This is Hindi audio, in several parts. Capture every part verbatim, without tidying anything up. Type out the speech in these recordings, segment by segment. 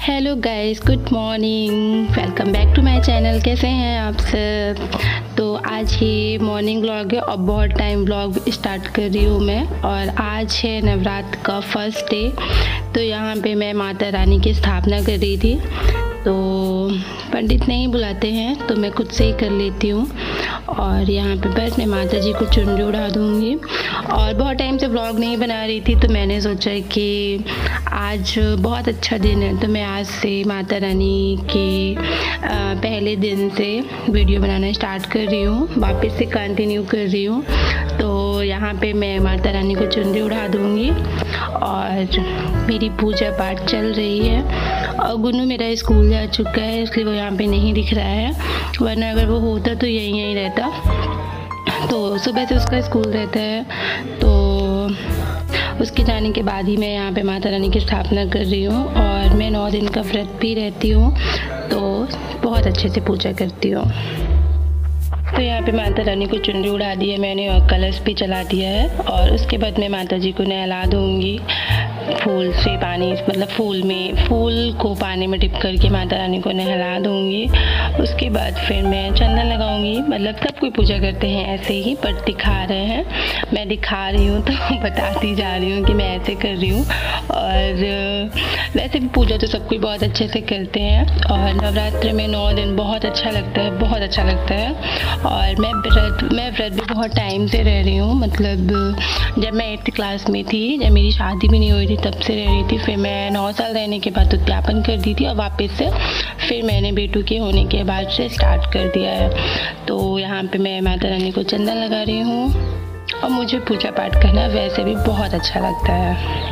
Hello guys, good morning, welcome back to my channel. कैसे हैं आप सब? तो आज ही मॉर्निंग व्लॉग है और बहुत टाइम व्लॉग स्टार्ट कर रही हूँ मैं। और आज है नवरात्र का फर्स्ट डे। तो यहाँ पे मैं माता रानी की स्थापना कर रही थी। तो पंडित नहीं बुलाते हैं तो मैं खुद से ही कर लेती हूँ। और यहाँ पे बस मैं माता जी को चुनरी उड़ा दूँगी। और बहुत टाइम से व्लॉग नहीं बना रही थी तो मैंने सोचा कि आज बहुत अच्छा दिन है तो मैं आज से माता रानी के पहले दिन से वीडियो बनाना स्टार्ट कर रही हूँ, वापस से कंटिन्यू कर रही हूँ। तो यहाँ पे मैं माता रानी को चुनरी उड़ा दूँगी और मेरी पूजा पाठ चल रही है। और गुन्नू मेरा स्कूल जा चुका है इसलिए वो यहाँ पे नहीं दिख रहा है, वरना अगर वो होता तो यहीं यहीं रहता। तो सुबह से उसका स्कूल रहता है तो उसके जाने के बाद ही मैं यहाँ पे माता रानी की स्थापना कर रही हूँ। और मैं नौ दिन का व्रत भी रहती हूँ तो बहुत अच्छे से पूजा करती हूँ। तो यहाँ पे माता रानी को चुनरी उड़ा दी है मैंने और कलश भी चला दिया है। और उसके बाद मैं माता जी को नहला दूँगी फूल से, पानी मतलब फूल में फूल को पानी में डिप करके माता रानी को नहला दूँगी। उसके बाद फिर मैं चंदन लगाऊँगी। मतलब सब कोई पूजा करते हैं ऐसे ही, पर दिखा रहे हैं, मैं दिखा रही हूँ तो बताती जा रही हूँ कि मैं ऐसे कर रही हूँ। और वैसे भी पूजा तो सब कोई बहुत अच्छे से करते हैं। और नवरात्र में नौ दिन बहुत अच्छा लगता है, बहुत अच्छा लगता है। और मैं व्रत मैं व्रत भी बहुत टाइम से रह रही हूँ। मतलब जब मैं एट्थ क्लास में थी, जब मेरी शादी भी नहीं हुई थी तब से रह रही थी। फिर मैं नौ साल रहने के बाद उद्यापन कर दी थी और वापस से फिर मैंने बेटू के होने के बाद से स्टार्ट कर दिया है। तो यहाँ पे मैं माता रानी को चंदन लगा रही हूँ और मुझे पूजा पाठ करना वैसे भी बहुत अच्छा लगता है।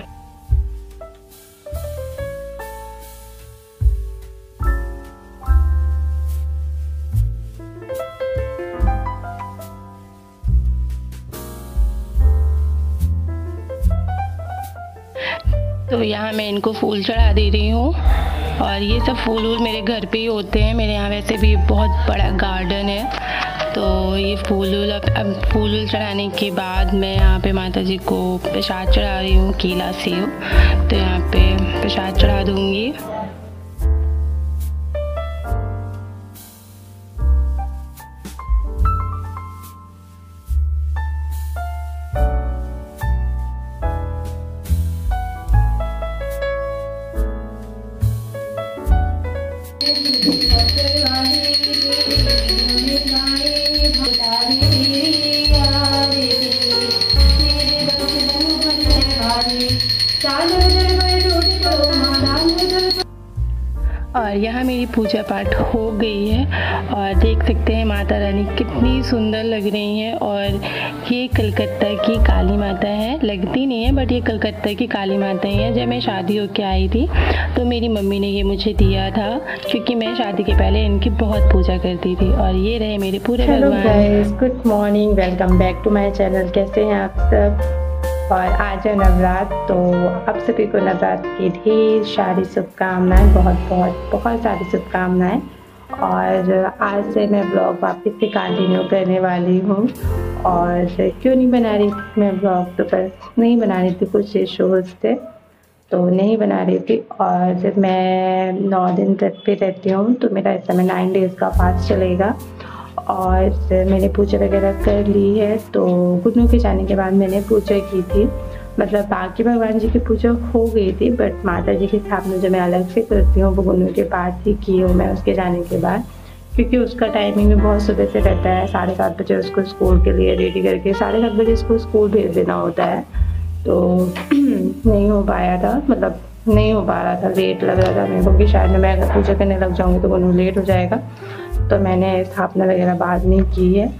तो यहाँ मैं इनको फूल चढ़ा दे रही हूँ। और ये सब फूल वूल मेरे घर पे ही होते हैं। मेरे यहाँ वैसे भी बहुत बड़ा गार्डन है। तो ये फूल वूल अब अब फूल वूल चढ़ाने के बाद मैं यहाँ पे माता जी को प्रसाद चढ़ा रही हूँ, केला सेव। तो यहाँ पे प्रसाद चढ़ा दूँगी। और यहाँ मेरी पूजा पाठ हो गई है और देख सकते हैं माता रानी कितनी सुंदर लग रही हैं। और ये कलकत्ता की काली माता है, लगती नहीं है बट ये कलकत्ता की काली माता ही है। जब मैं शादी होके आई थी तो मेरी मम्मी ने ये मुझे दिया था क्योंकि मैं शादी के पहले इनकी बहुत पूजा करती थी। और ये रहे मेरे पूरे भगवान। Hello guys, good morning, welcome back to my channel. कैसे हैं आप सब? और आज है नवरात्र, तो आप सभी को नवरात्र की ढेर सारी शुभकामनाएं, बहुत बहुत बहुत सारी शुभकामनाएं। और आज से मैं ब्लॉग वापस से कंटिन्यू करने वाली हूँ। और क्यों नहीं बना रही थी मैं ब्लॉग, तो बस नहीं बना रही थी, कुछ इश्यूज थे तो नहीं बना रही थी। और मैं नौ दिन व्रत पे रहती हूँ तो मेरा इस समय नाइन डेज़ का फास्ट चलेगा। और मैंने पूजा वगैरह कर ली है। तो गुन्नू के जाने के बाद मैंने पूजा की थी, मतलब बाकी भगवान जी की पूजा हो गई थी बट माता जी की स्थापना जो मैं अलग से करती हूँ वो गुन्नू के बाद ही की हूँ मैं, उसके जाने के बाद। क्योंकि उसका टाइमिंग भी बहुत सुबह से रहता है, साढ़े सात बजे उसको स्कूल के लिए रेडी करके साढ़े सात बजे उसको स्कूल भेज देना होता है। तो नहीं हो पाया था, मतलब नहीं हो पा रहा था, लेट लग रहा था मेरे को कि शायद मैं अगर पूजा करने लग जाऊँगी तो गुन्नू लेट हो जाएगा। तो मैंने स्थापना वगैरह बाद में की है।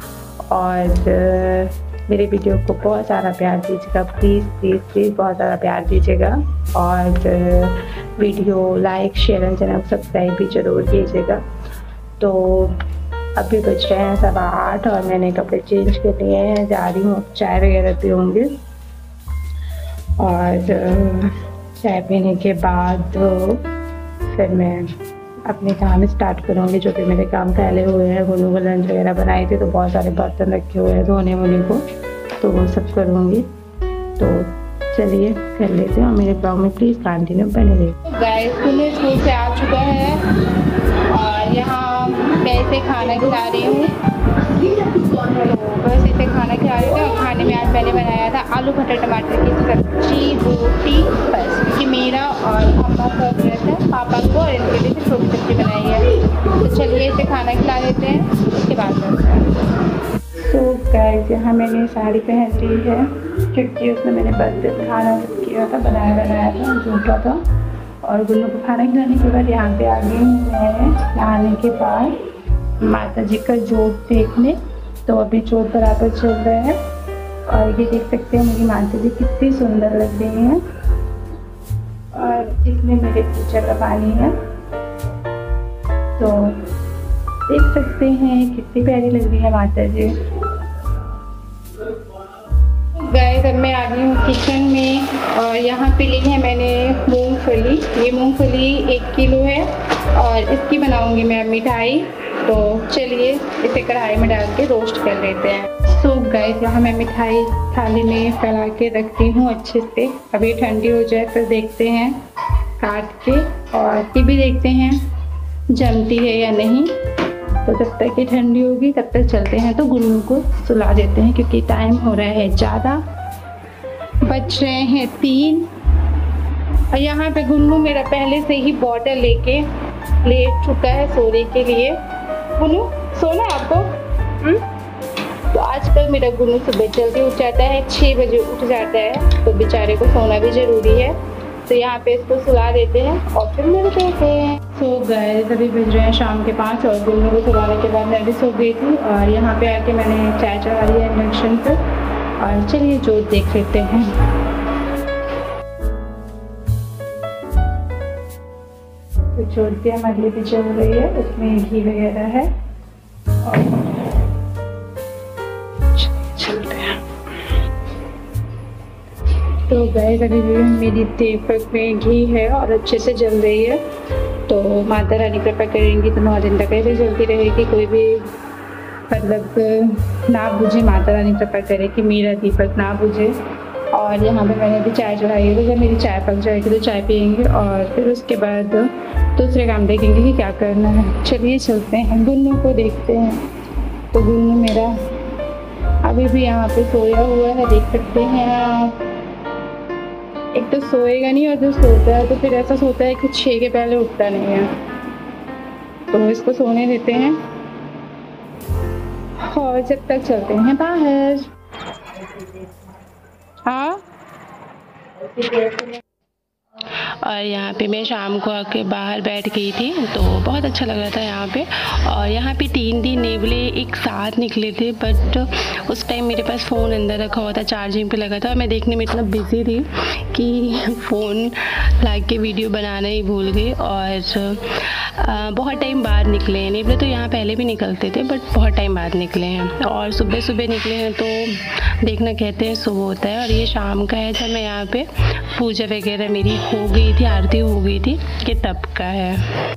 और मेरे वीडियो को बहुत सारा प्यार दीजिएगा, प्लीज़ प्लीज़ प्लीज़ बहुत सारा प्यार दीजिएगा। और video like share and channel subscribe भी ज़रूर कीजिएगा। तो अभी बज रहे हैं सवा आठ और मैंने कपड़े चेंज कर लिए हैं, जा रही हूँ चाय वगैरह पीऊँगी। और चाय पीने के बाद फिर मैं अपने काम स्टार्ट करूँगी, जो कि मेरे काम फैले हुए हैं। गुन्नू को लंच वगैरह बनाई थी तो बहुत सारे बर्तन रखे हुए हैं धोने वोने को, तो वो सब करूँगी। तो चलिए कर लेते हैं और मेरे ब्लॉग में प्लीज़ कंटिन्यू बने रहिए। गाइस स्कूल स्कूल से आ चुका है और यहाँ मैं इसे खाना खिला रही हूँ। तो बस इसे खाना खिला रही थी और खाने में आज मैंने बनाया था आलू मटर टमाटर की सब्जी रोटी बस, क्योंकि मेरा और अम्मा का गया था पापा को और इनके लिए छोटी सब्जी बनाई है। तो चलिए इसे खाना खिला लेते हैं, उसके बाद करते हैं। तो गाइस यहाँ मैंने साड़ी पहन ली है क्योंकि उसमें मैंने बस खाना किया था, बनाया बनाया था, झूठा था। और गुन्नू को खाना खिलाने के बाद यहाँ पे आ गई हूँ मैं नहाने के बाद माता जी का जोत देखने। तो अभी जोत बराबर चल रहा है और ये देख सकते हैं मेरी माता जी कितनी सुंदर लग रही हैं। और इसमें मेरे पूजा का पानी है, तो देख सकते हैं कितनी प्यारी लग रही है माता जी। गाइस अब मैं आ गई हूँ किचन में और यहाँ पे ली है मैंने मूंगफली। ये मूंगफली एक किलो है और इसकी बनाऊंगी मैं मिठाई। तो चलिए इसे कढ़ाई में डाल के रोस्ट कर लेते हैं। सो गाइस यहाँ मैं मिठाई थाली में फैला के रखती हूँ अच्छे से। अभी ठंडी हो जाए फिर देखते हैं काट के, और ये भी देखते हैं जमती है या नहीं। तो जब तक ये ठंडी होगी तब तक चलते हैं। तो गुन्नू को सुला देते हैं क्योंकि टाइम हो रहा है ज़्यादा, बज रहे हैं तीन। और यहाँ पे गुन्नू मेरा पहले से ही बॉटल लेके लेट चुका है सोने के लिए। गुन्नू सोना है आपको? हुँ? तो आजकल मेरा गुन्नू सुबह जल्दी उठ जाता है, छः बजे उठ जाता है, तो बेचारे को सोना भी ज़रूरी है। तो यहाँ पे इसको सुला देते हैं और फिर मिलते हैं। सो गाइस अभी बज रहे हैं शाम के पाँच और गुन्नू को सुलाने के बाद मैं भी सो गई थी। और यहाँ पे आके मैंने चाय चढ़ा दी है इंडक्शन पर और चलिए जोत देख लेते हैं। तो जोत भी हमारे लिए भी चल रही है, उसमें घी वगैरह है और चलते हैं। तो गाइस अभी भी मेरी दीपक में घी है और अच्छे से जल रही है। तो माता रानी कृपा करेंगी तो नौ दिन तक ऐसे जलती रहेगी, कोई भी मतलब ना बुझे। माता रानी कृपा करे कि मेरा दीपक ना बुझे। और यहाँ पे मैंने भी चाय चढ़ाई है, तो जब मेरी चाय पक जाएगी तो चाय पियेंगे और फिर उसके बाद दूसरे काम देखेंगे कि क्या करना है। चलिए चलते हैं, गुन्नू को देखते हैं। तो गुन्नू मेरा अभी भी यहाँ पे सोया हुआ है, देख सकते हैं आप। एक तो सोएगा नहीं और जो सोता है तो फिर ऐसा सोता है कि छः के पहले उठता नहीं है। तो इसको सोने देते हैं और जब तक चलते हैं बाहर। हाँ और यहाँ पे मैं शाम को आके बाहर बैठ गई थी, तो बहुत अच्छा लग रहा था यहाँ पे। और यहाँ पे तीन दिन नेवले एक साथ निकले थे, बट उस टाइम मेरे पास फ़ोन अंदर रखा हुआ था, चार्जिंग पे लगा था और मैं देखने में इतना बिज़ी थी कि फ़ोन ला के वीडियो बनाना ही भूल गई। और आ, बहुत टाइम बाद निकले हैं नेवले। तो यहाँ पहले भी निकलते थे बट बहुत टाइम बाद निकले हैं और सुबह सुबह निकले हैं तो देखना कहते हैं सुबह होता है। और ये शाम का है जब मैं यहाँ पे पूजा वगैरह मेरी हो गई थी, आरती हो गई थी, कि तब का है।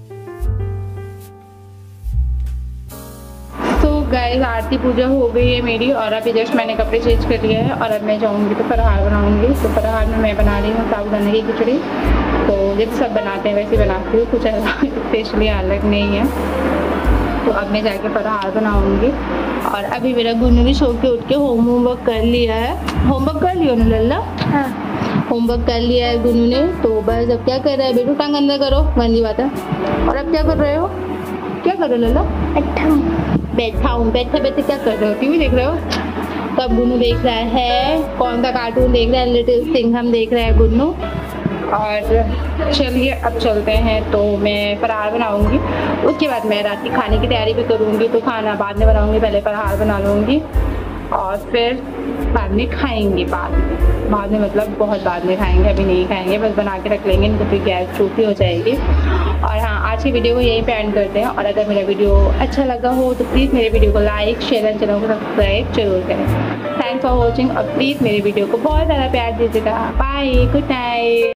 तो गाइस आरती पूजा हो गई है मेरी और अभी जस्ट मैंने कपड़े चेंज कर लिया है और अब मैं जाऊंगी तो फराहार बनाऊंगी। तो फराहार में मैं बना रही हूँ साबूदाना की खिचड़ी। तो जैसे सब बनाते हैं वैसे बनाती हूँ, कुछ स्पेशली अलग नहीं है। तो अब मैं जाके फराहार बनाऊंगी। और अभी मेरा गुन्नू भी सो के उठ के होम होमवर्क कर लिया है। होमवर्क कर लिया ना लल्ला? हाँ होमवर्क कर लिया है गुन्नू ने। तो बस अब क्या कर रहा है बेटू? टांग अंदर करो, गंदी बात है। और अब क्या कर रहे हो? क्या कर रहे हो लल्ला? बैठा हूँ। बैठा हूँ बैठे बैठे क्या कर रहे हो? टीवी देख रहे हो? तो अब गुन्नू देख रहा है कौन सा कार्टून देख रहा है? लिटिल सिंघम देख रहा है गुन्नू। और चलिए अब चलते हैं। तो मैं फराहार बनाऊंगी, उसके बाद मैं रात की खाने की तैयारी भी करूंगी। तो खाना बाद में बनाऊंगी, पहले फराहार बना लूँगी और फिर बाद में खाएंगे। बाद में बाद में मतलब बहुत बाद में खाएंगे, अभी नहीं खाएंगे, बस बना के रख लेंगे, नहीं तो फिर गैस छोटी हो जाएगी। और हाँ आज की वीडियो को यहीं पे एंड करते हैं। और अगर मेरा वीडियो अच्छा लगा हो तो प्लीज़ मेरे वीडियो को लाइक शेयर एंड चैनल को सब्सक्राइब जरूर करें। थैंक्स फॉर वॉचिंग और प्लीज़ मेरे वीडियो को बहुत ज़्यादा प्यार दीजिएगा। Bye, good night.